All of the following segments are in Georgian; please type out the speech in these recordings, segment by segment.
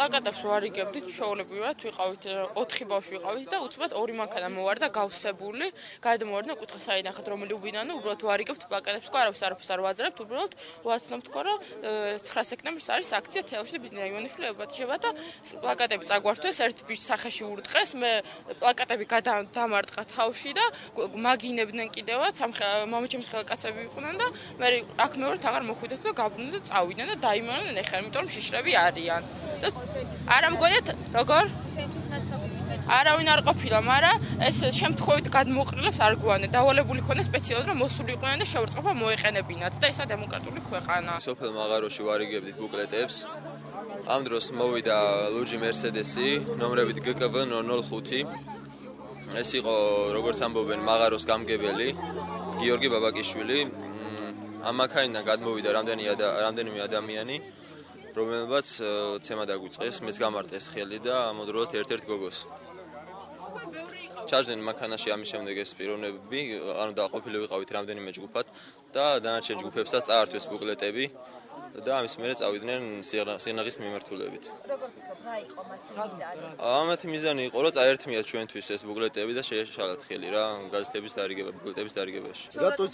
პლაკატებს ვარიგებდით, ჩვეულებრივად ვიყავით 4 ბავშვი ვიყავით და უცბად 2 მანქანა მოვარდა გავსებული, გადმოვარდა კუთხე საიდანახეთ რომელი უბინანო, უბრალოდ ვარიგებთ პლაკატებს, არავის არაფერს არ ვაძრებთ, უბრალოდ ვაცნობთ, რომ 9 სექტემბერს არის აქცია თელავში და ბიზნეს რაიონში ებატიჟება და პლაკატები წაგვართვეს, ერთ ბიჭს სახეში ურტყეს, მე პლაკატები დამარტყა თავში და მაგინებდნენ კიდევაც, მამაჩემის ხელკაცები იყვნენ და მე აქ მეორედ აღარ მოხვიდეთ და გაბრუნდნენ და წავიდნენ და დაიმალნენ ეხლა, იმიტომ რომ შიშრები არიან. არა მგონიათ როგორ? არავინ არ ყოფილა, მაგრამ ეს შემთხვევით გადმოყრილებს არ გვანე. დავალებული ქონდა სპეციალურად რომ მოსული იყვნენ და შეურწყობა მოეყენებინათ და ესა დემოკრატიული ქვეყანა. სოფელ მაღაროში ვარიგებდით ბუკლეტებს. ამ დროს მოვიდა ლუჯი მერსედესი, ნომრებით GKV 005. ეს იყო, როგორც ამბობენ, მაღაროს გამგებელი გიორგი ბაბაკიშვილი. ამ მანქანიდან გადმოვიდა რამდენიმე ადამიანი, რომელმაც ცემა დაგვიწყეს, მეც გამარტეს ხელი და ამოდროულად ერთ-ერთ გოგოს. ჩაჯდნენ მანქანაში ამის შემდეგ ეს პიროვნებები, ანუ დაყოფილი ვიყავით რამდენიმე ჯგუფად და დანარჩენ ჯგუფებსაც წაართვეს ბუკლეტები და ამის მერე წავიდნენ სიღნაღის მიმართულებით. როგორ ვთქვათ, რა იყო მათი მიზანი? ამათი მიზანი იყო, რომ წაერთმიათ ჩვენთვის ეს ბუკლეტები და შეეშალათ ხელი რა გაზეთების დარიგება, ბუკლეტების დარიგებაში.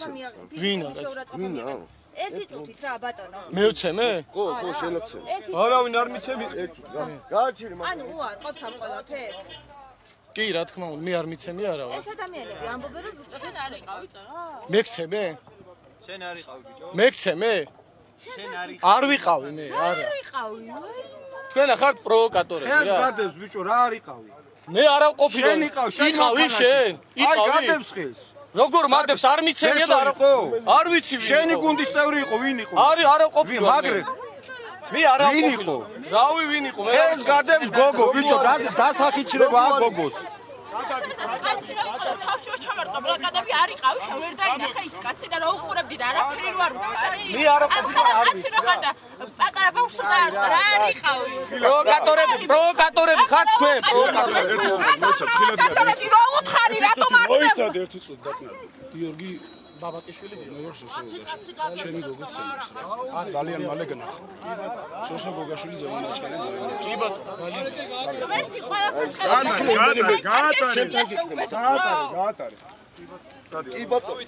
ვინა? ერთი წუთით რა ბატონო. მეუცემე? ხო, შენაცემ. არავინ არ მიცემი. გააჩერი მაგ. ანუ უარყოფთ ამ ყველაფერს? კი, რა თქმა უნდა, მე არ მიცემი არავინ. ეს ადამიანები ამბობენ რომ ზუსტად ეს არ იყავით რა? მეკცემე? შენ არ იყავი ბიჭო? მეკცემე? შენ არ არ ვიყავი მე, არა. არ ვიყავი. თქვენ ახართ პროვოკატორები ეს რა. გადებს ბიჭო, რა არ იყავი? მე არა ვყოფილი. შენ იყავ, შენ იყავი შენ? აი გადებს ხელს. როგორ მადებს არ მიცემია და არ ვიცი ვინ. შენი გუნდის წევრი იყო, ვინ იყო? არის არა ყოფილი. მაგრე მე არა ვინ ყოფილი. იყო? რავი ვინ იყო? მე ეს გადებს გოგო, ბიჭო, დასახიჩრება აქ გოგოს. კაცი რა იყო თავში ჩამარტყა პლაკატები არ იყავი შენ ვერ დაინახე ის კაცი და რა უყურებდი და არაფერი რო არ უთხარი მე არა ყოფილი არ კაცი რო ხარ და პატარა ბავშვი რა არ იყავი პროვოკატორები ხარ თქვენ პროვოკატორები რო უთხარი რატომ არ მოიცადე ერთი წუთი დაწნა გიორგი ბაბაკიშვილი მეგობრს უსაუბრებს ჩემი გოგოც ცემს რა ძალიან მალე გნახა შოშო გოგაშვილი ზეუნაჩკარი დაიმარცხა კი ბატონო ძალიან ერთი ყველაფერს გაატარე. კი ბატონო.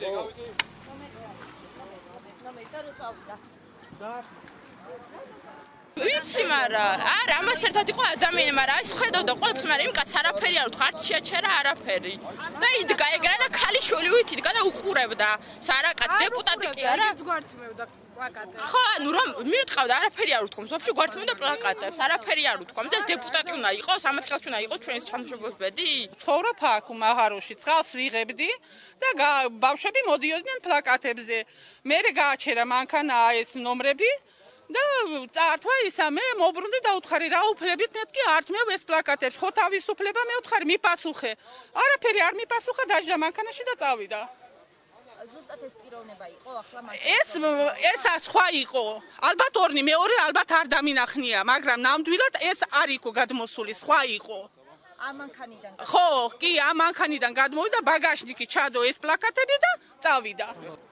ვიცი მარა არა ამას ერთად იყო ადამიანი მარა ის ხედავდა ყველაფერს მარა იმ კაცს არაფერი არ უთხარ შეაჩერა არაფერი და იდგა ეგრა და ქალიშვილი ვით იდგა და უყურებდა სარაკაც დეპუტატი კი არა გვართმევდა პლაკატებს ხო ანუ რომ მირტყავდა არაფერი არ უთქვამს ვაფშე გვართმევდა პლაკატებს არაფერი არ უთქვამს და ეს დეპუტატი უნდა იყოს ამათ ხელში უნდა იყოს ჩვენს ჩამოშრობის ბედი ცხოვრობ აქ მაღაროში წყალს ვიღებდი და ბავშვები მოდიოდნენ პლაკატებზე მე გააჩერა მანქანა ეს ნომრები და წაართვა ისამე მოbrunდი დაუთხარი რა უფლებით მეთქი ართმევ ეს პლაკატებს ხო თავისუფლება მე უთხარი მიპასუხე არაფერი არ მიპასუხა დაჟდა მანქანაში და წავიდა ზუსტად ეს პიროვნება იყო ახლა ეს სხვა იყო ალბათ ორნი მეორე ალბათ არ დამინახნია მაგრამ ნამდვილად ეს არ იყო გადმოსული სხვა იყო ამ მანქანიდან ხო კი ამ მანქანიდან გადმოვიდა ბაგაჟნიკი ჩადო ეს პლაკატები და წავიდა